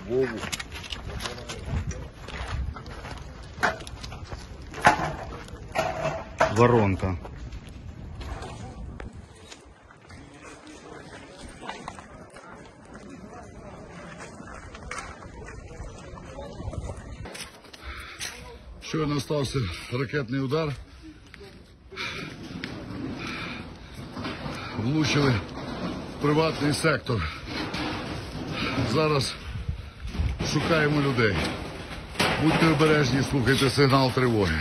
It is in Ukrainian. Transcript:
Вову. Воронка. Щойно стався ракетний удар. Влучили в приватний сектор. Зараз шукаємо людей. Будьте обережні, слухайте сигнал тривоги.